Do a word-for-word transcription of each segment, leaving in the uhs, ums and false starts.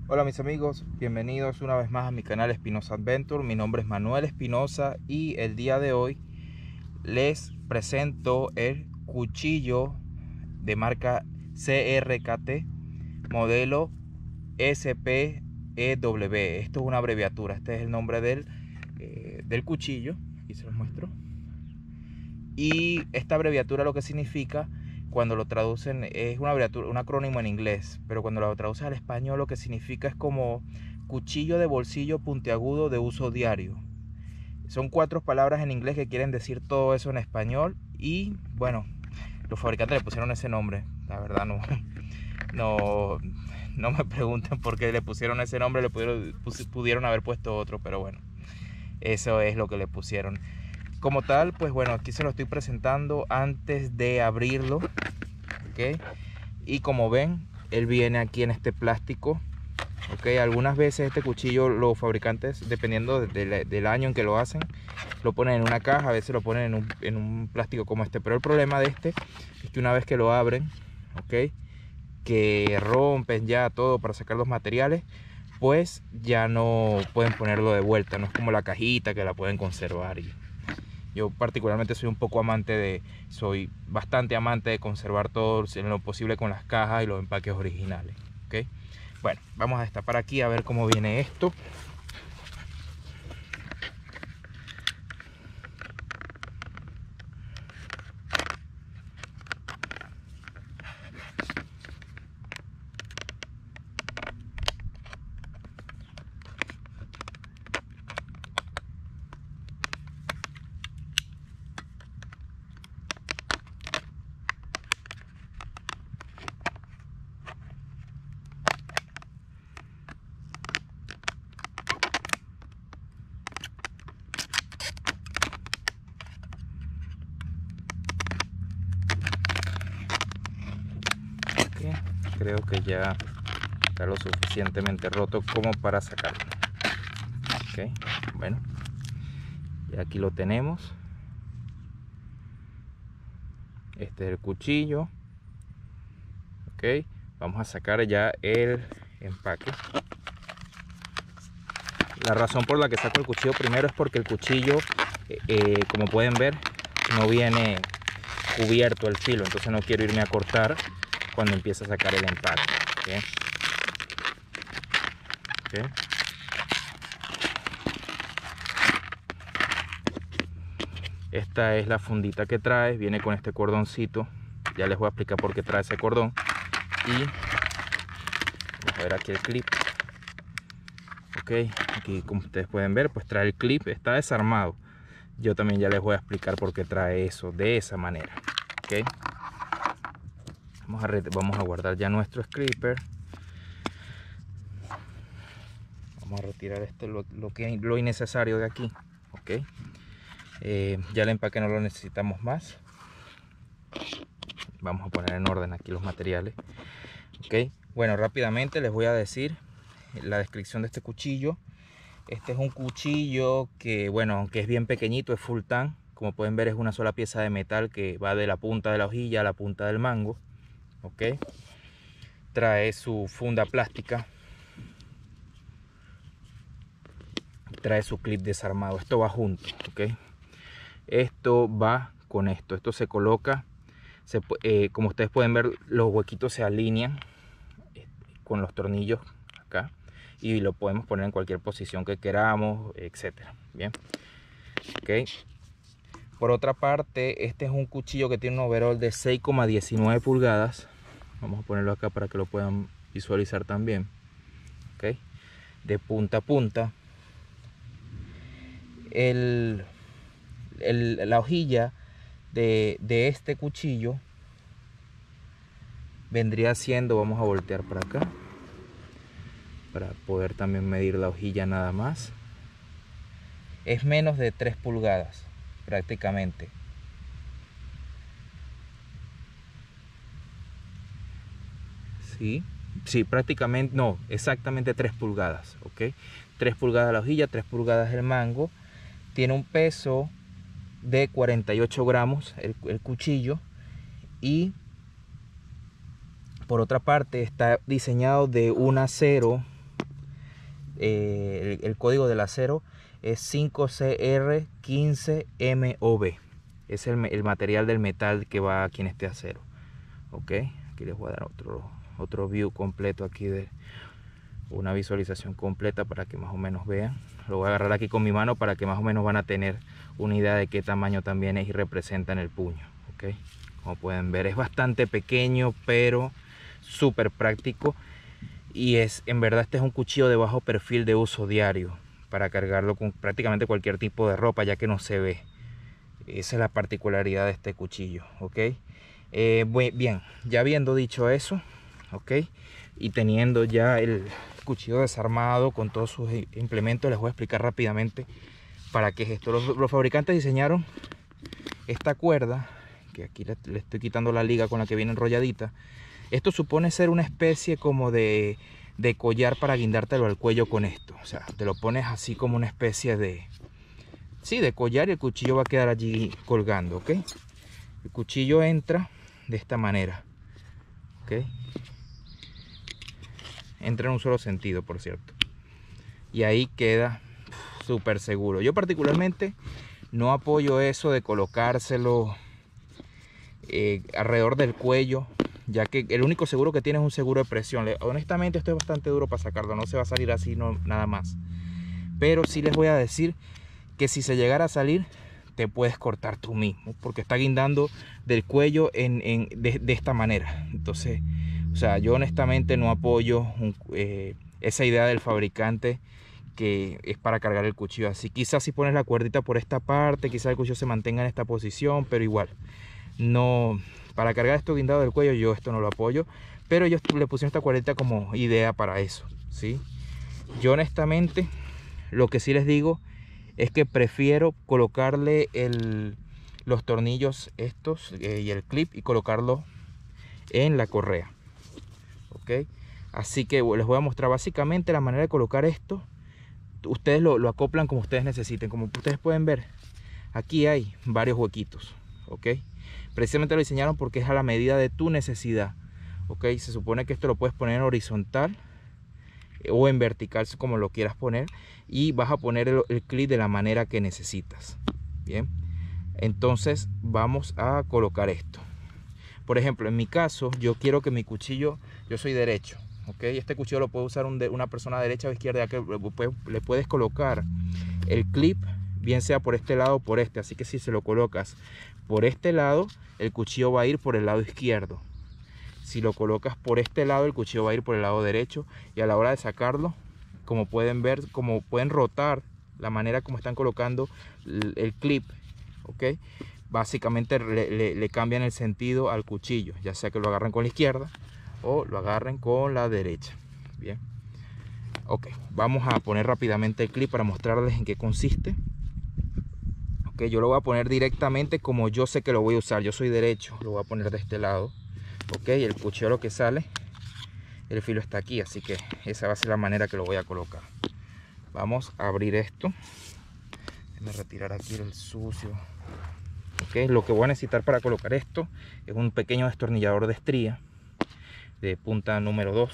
Hola mis amigos, bienvenidos una vez más a mi canal Espinosa Adventure. Mi nombre es Manuel Espinosa y el día de hoy les presento el cuchillo de marca C R K T modelo S P E W. Esto es una abreviatura, este es el nombre del, eh, del cuchillo. Aquí se los muestro. Y esta abreviatura lo que significa, cuando lo traducen, es una abreviatura, un acrónimo en inglés, pero cuando lo traduces al español lo que significa es como cuchillo de bolsillo puntiagudo de uso diario. Son cuatro palabras en inglés que quieren decir todo eso en español y bueno, los fabricantes le pusieron ese nombre. La verdad no, no, no me pregunten por qué le pusieron ese nombre, le pudieron, pudieron haber puesto otro, pero bueno, eso es lo que le pusieron. Como tal, pues bueno, aquí se lo estoy presentando antes de abrirlo, ¿ok? Y como ven, él viene aquí en este plástico, ¿ok? Algunas veces este cuchillo los fabricantes, dependiendo de, de, del año en que lo hacen, lo ponen en una caja, a veces lo ponen en un, en un plástico como este. Pero el problema de este es que una vez que lo abren, ¿ok? Que rompen ya todo para sacar los materiales, pues ya no pueden ponerlo de vuelta. No es como la cajita que la pueden conservar. Y yo particularmente soy un poco amante de, soy bastante amante de conservar todo en lo posible con las cajas y los empaques originales, ¿ok? Bueno, vamos a destapar aquí a ver cómo viene esto. Creo que ya está lo suficientemente roto como para sacarlo. Ok, bueno, y aquí lo tenemos. Este es el cuchillo. Ok, vamos a sacar ya el empaque. La razón por la que saco el cuchillo primero es porque el cuchillo, eh, como pueden ver, no viene cubierto el filo, entonces no quiero irme a cortar cuando empiece a sacar el empaque. ¿Okay? Okay. Esta es la fundita que trae, viene con este cordoncito. Ya les voy a explicar por qué trae ese cordón. Y vamos a ver aquí el clip. Ok, aquí como ustedes pueden ver, pues trae el clip, está desarmado. Yo también ya les voy a explicar por qué trae eso de esa manera. Ok, vamos a, vamos a guardar ya nuestro clipper. Vamos a retirar este lo, lo que lo innecesario de aquí. Ok, eh, ya el empaque no lo necesitamos más. Vamos a poner en orden aquí los materiales. Ok, bueno, rápidamente les voy a decir la descripción de este cuchillo. Este es un cuchillo que, bueno, aunque es bien pequeñito, es full tan. Como pueden ver, es una sola pieza de metal que va de la punta de la hojilla a la punta del mango. Ok, trae su funda plástica, trae su clip desarmado. Esto va junto. Ok, esto va con esto. Esto se coloca, se, eh, como ustedes pueden ver, los huequitos se alinean eh, con los tornillos acá y lo podemos poner en cualquier posición que queramos, etcétera. Bien, ok. Por otra parte, este es un cuchillo que tiene un overall de seis coma diecinueve pulgadas. Vamos a ponerlo acá para que lo puedan visualizar también. Ok, de punta a punta. El, el, la hojilla de, de este cuchillo vendría siendo, vamos a voltear para acá para poder también medir la hojilla nada más. Es menos de tres pulgadas prácticamente. Sí, sí, prácticamente, no, exactamente tres pulgadas, ok. tres pulgadas la hojilla, tres pulgadas el mango. Tiene un peso de cuarenta y ocho gramos el, el cuchillo. Y por otra parte está diseñado de un acero eh, el, el código del acero es cinco C R quince M O B. Es el, el material del metal que va aquí en este acero. Ok, aquí les voy a dar otro, otro view completo aquí de una visualización completa para que más o menos vean. Lo voy a agarrar aquí con mi mano para que más o menos van a tener una idea de qué tamaño también es y representa en el puño. Ok, como pueden ver es bastante pequeño pero súper práctico, y es en verdad este es un cuchillo de bajo perfil de uso diario para cargarlo con prácticamente cualquier tipo de ropa, ya que no se ve. Esa es la particularidad de este cuchillo. Ok, eh, bien, ya habiendo dicho eso, ok, y teniendo ya el cuchillo desarmado con todos sus implementos, les voy a explicar rápidamente para qué es esto. Los, los fabricantes diseñaron esta cuerda, que aquí le, le estoy quitando la liga con la que viene enrolladita. Esto supone ser una especie como de, de collar para guindártelo al cuello con esto. O sea, te lo pones así como una especie de, sí, de collar, y el cuchillo va a quedar allí colgando, ¿ok? El cuchillo entra de esta manera, ¿ok? Entra en un solo sentido, por cierto. Y ahí queda súper seguro. Yo particularmente no apoyo eso de colocárselo eh, alrededor del cuello, ya que el único seguro que tiene es un seguro de presión. Honestamente esto es bastante duro para sacarlo, no se va a salir así, no, nada más. Pero sí les voy a decir que si se llegara a salir, te puedes cortar tú mismo, porque está guindando del cuello en, en, de, de esta manera. Entonces, o sea, yo honestamente no apoyo un, eh, esa idea del fabricante que es para cargar el cuchillo así. Quizás si pones la cuerdita por esta parte, quizás el cuchillo se mantenga en esta posición, pero igual, no, para cargar esto guindado del cuello, yo esto no lo apoyo. Pero ellos le pusieron esta cuerdita como idea para eso, ¿sí? Yo honestamente, lo que sí les digo es que prefiero colocarle el, los tornillos estos eh, y el clip y colocarlo en la correa. Ok, así que les voy a mostrar básicamente la manera de colocar esto. Ustedes lo, lo acoplan como ustedes necesiten. Como ustedes pueden ver, aquí hay varios huequitos. Ok, precisamente lo diseñaron porque es a la medida de tu necesidad. Ok, se supone que esto lo puedes poner en horizontal o en vertical, como lo quieras poner, y vas a poner el, el clip de la manera que necesitas. Bien, entonces vamos a colocar esto. Por ejemplo, en mi caso, yo quiero que mi cuchillo, yo soy derecho, ¿ok? Este cuchillo lo puede usar un de, una persona derecha o izquierda, ya que le puedes colocar el clip bien sea por este lado o por este. Así que si se lo colocas por este lado, el cuchillo va a ir por el lado izquierdo. Si lo colocas por este lado, el cuchillo va a ir por el lado derecho. Y a la hora de sacarlo, como pueden ver, como pueden rotar la manera como están colocando el, el clip, ¿ok? Básicamente le, le, le cambian el sentido al cuchillo, ya sea que lo agarren con la izquierda o lo agarren con la derecha. Bien, ok, vamos a poner rápidamente el clip para mostrarles en qué consiste. Ok, yo lo voy a poner directamente como yo sé que lo voy a usar. Yo soy derecho, lo voy a poner de este lado. Ok, el cuchillo lo que sale, el filo está aquí, así que esa va a ser la manera que lo voy a colocar. Vamos a abrir esto. Déjenme retirar aquí el sucio. Ok, lo que voy a necesitar para colocar esto es un pequeño destornillador de estría de punta número dos.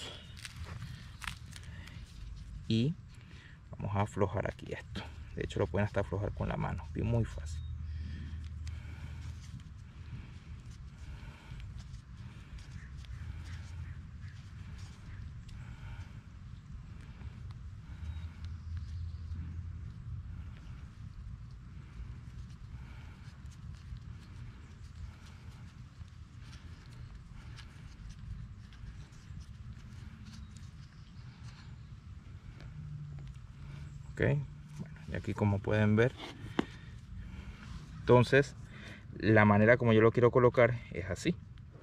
Y vamos a aflojar aquí esto. De hecho lo pueden hasta aflojar con la mano, es muy fácil. Ok, bueno, y aquí como pueden ver, entonces la manera como yo lo quiero colocar es así.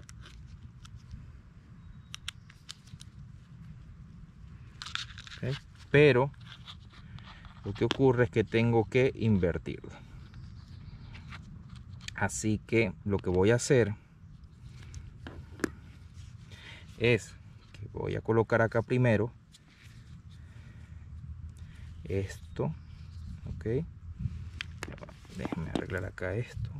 Okay, pero lo que ocurre es que tengo que invertirlo. Así que lo que voy a hacer es que voy a colocar acá primero esto. Ok, déjenme arreglar acá esto,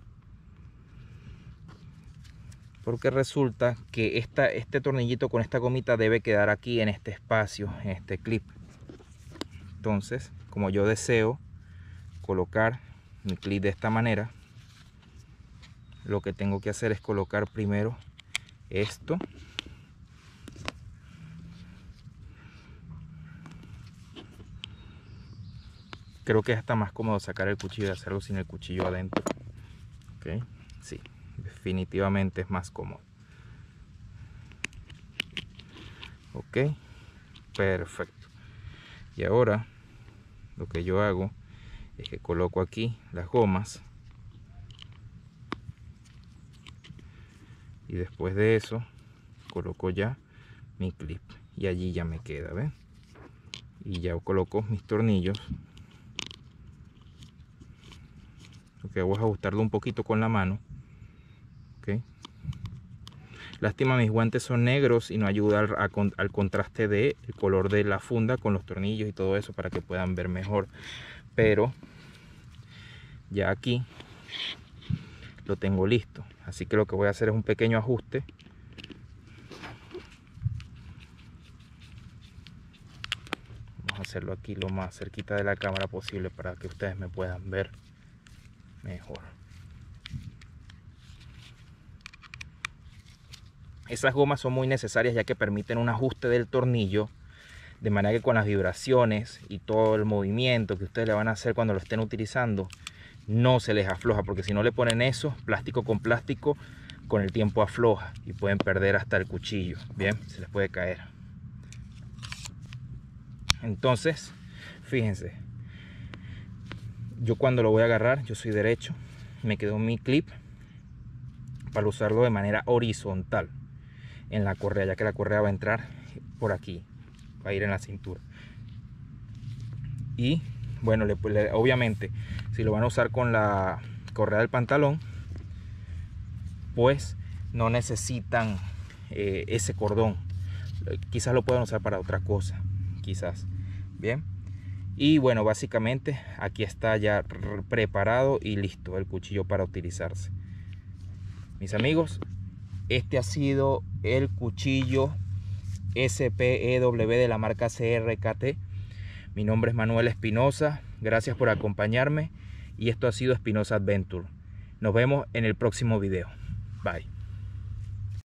porque resulta que esta, este tornillito con esta gomita debe quedar aquí en este espacio, en este clip. Entonces, como yo deseo colocar mi clip de esta manera, lo que tengo que hacer es colocar primero esto. Creo que es hasta más cómodo sacar el cuchillo y hacerlo sin el cuchillo adentro. Ok, sí, definitivamente es más cómodo. Ok, perfecto. Y ahora lo que yo hago es que coloco aquí las gomas. Y después de eso coloco ya mi clip. Y allí ya me queda, ¿ven? Y ya coloco mis tornillos. Lo que hago es ajustarlo un poquito con la mano. Okay. Lástima, mis guantes son negros y no ayuda al, a, al contraste del color de la funda con los tornillos y todo eso para que puedan ver mejor. Pero ya aquí lo tengo listo. Así que lo que voy a hacer es un pequeño ajuste. Vamos a hacerlo aquí lo más cerquita de la cámara posible para que ustedes me puedan ver mejor. Esas gomas son muy necesarias ya que permiten un ajuste del tornillo, de manera que con las vibraciones y todo el movimiento que ustedes le van a hacer cuando lo estén utilizando, no se les afloja, porque si no le ponen eso, plástico con plástico, con el tiempo afloja y pueden perder hasta el cuchillo. Bien, se les puede caer. Entonces, fíjense, yo cuando lo voy a agarrar, yo soy derecho, me quedo mi clip para usarlo de manera horizontal en la correa, ya que la correa va a entrar por aquí, va a ir en la cintura. Y bueno, le, le, obviamente si lo van a usar con la correa del pantalón, pues no necesitan eh, ese cordón. Quizás lo puedan usar para otra cosa, quizás. Bien, y bueno, básicamente aquí está ya preparado y listo el cuchillo para utilizarse. Mis amigos, este ha sido el cuchillo S P E W de la marca C R K T. Mi nombre es Manuel Espinosa, gracias por acompañarme y esto ha sido Espinosa Adventure. Nos vemos en el próximo video. Bye.